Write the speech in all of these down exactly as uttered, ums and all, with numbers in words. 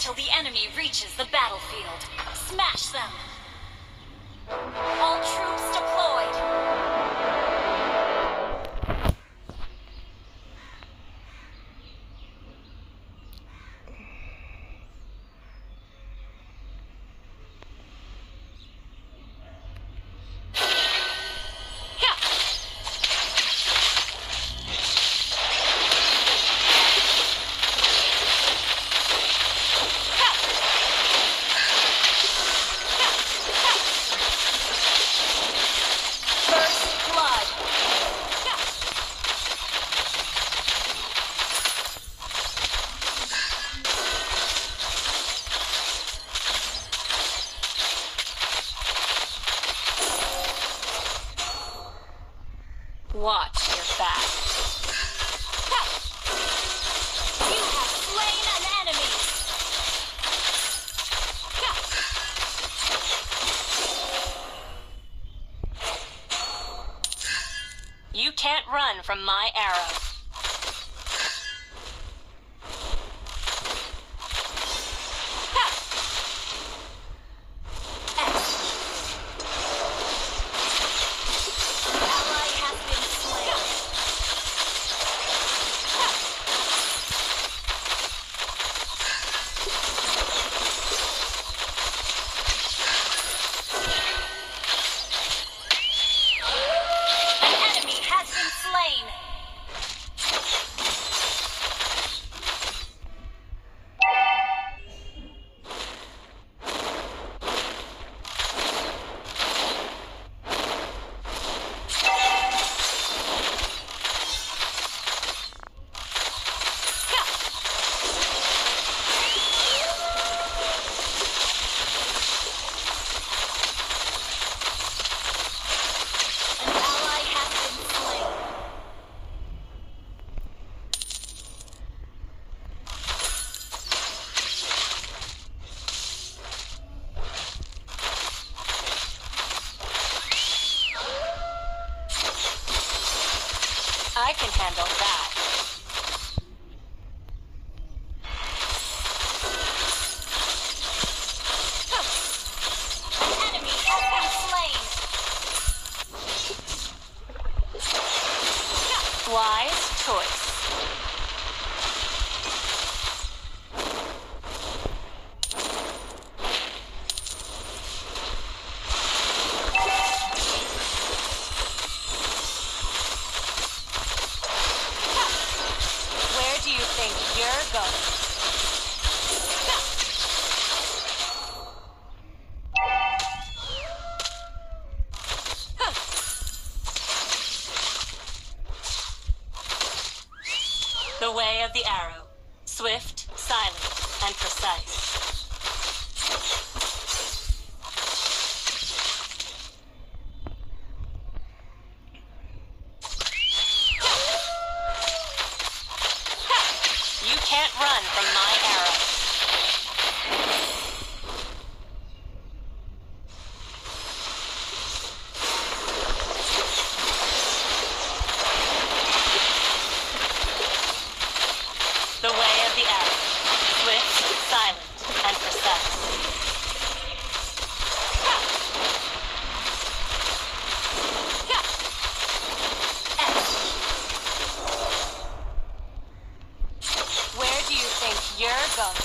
until the enemy reaches the battlefield. Smash them! All troops deployed! Watch your back. You have slain an enemy. You can't run from my arrow. I can handle that. An enemy has been slain. Wise choice. You're going. The way of the arrow. Swift, silent, and precise. You can't run from my arrow. The way of the arrow. Swift, silent, and precise. Where do you think you're going?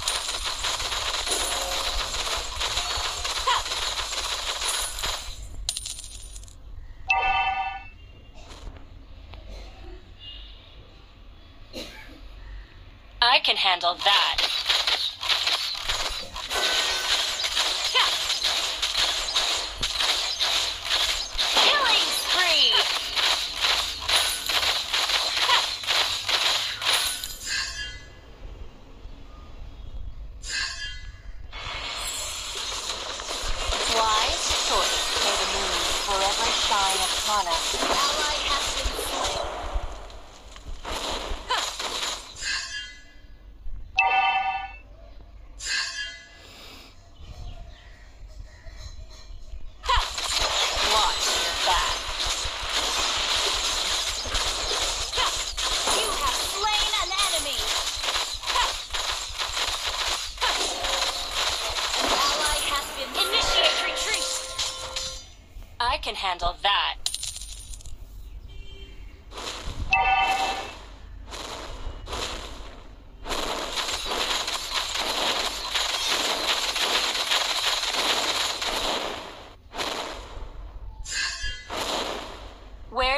I can handle that. Killing spree! Wise choice. May the moon forever shine upon us. Ally has been slain.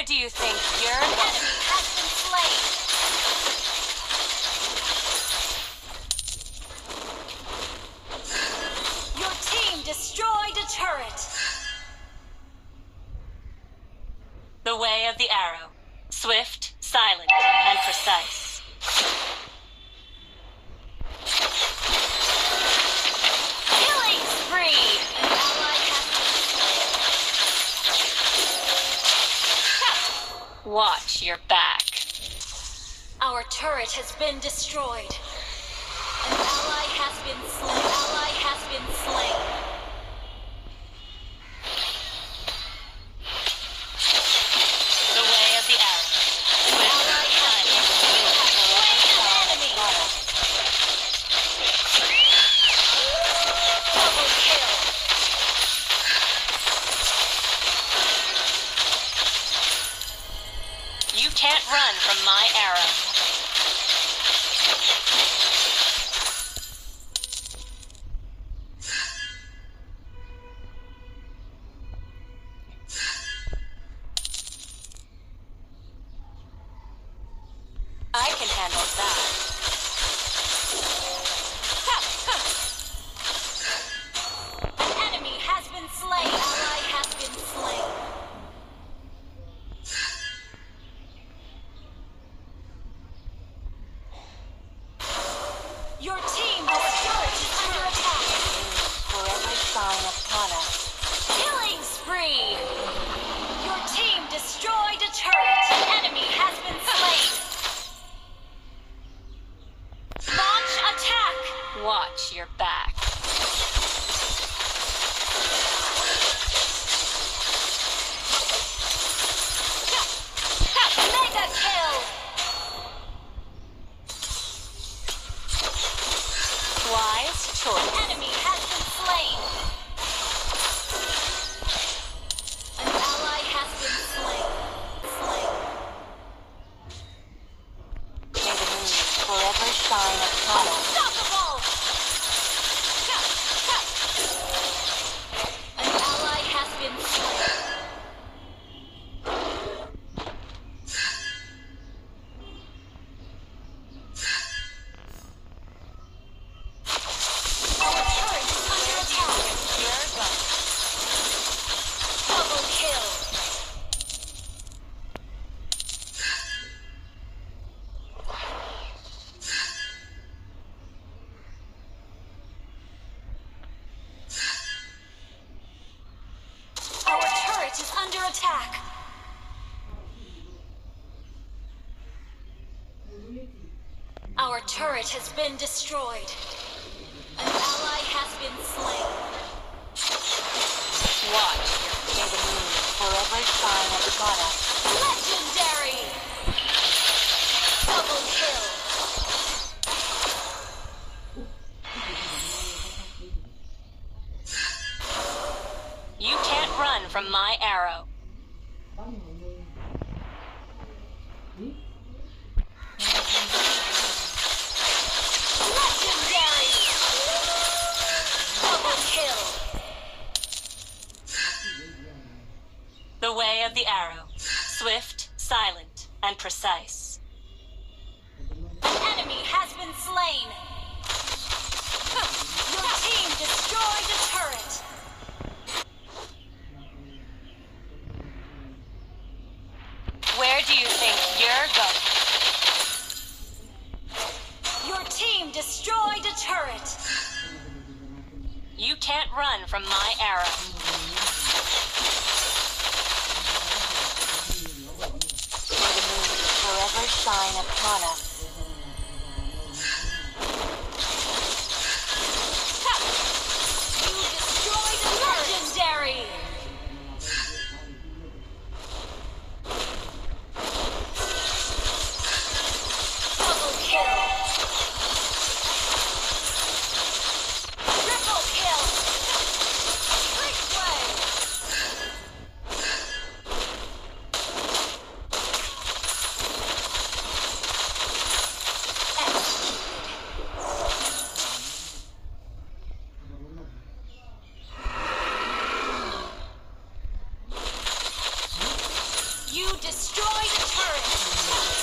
do you think you're going? An enemy has been slain. Your team destroyed a turret. The way of the arrow. Swift, silent, and precise. Killing spree! An ally has been slain. Watch your back. Our turret has been destroyed. An ally has been slain. An ally has been slain. The way of the arrow. Swift, silent, double kill. you can't run from my arrow. I can handle that. An enemy has been slain. An ally has been slain. Your team has turret is under attack. For every sign upon us. Killing spree! Your team destroyed a turret. An enemy has been slain. Launch attack! Watch your back. Mega kill! Wise choice. Enemy has been slain. An ally has been slain. Slain. May the moon forever shine upon us. Unstoppable! An ally has been slain. Our turret is under attack. Your go. Double kill. Our turret is under attack. Our turret has been destroyed. An ally has been slain. Watch. May the moon forever shine upon us. Legendary! Double kill. You can't run from my arrow. Legendary! Double kill. The way of the arrow. Swift, silent, and precise. An enemy has been slain. Your team destroyed a turret. Where do you think you're going? Your team destroyed a turret. You can't run from my arrow. May the moon forever shine upon us. You destroyed a legendary! Double kill! Triple kill! Trick play! You destroyed a turret.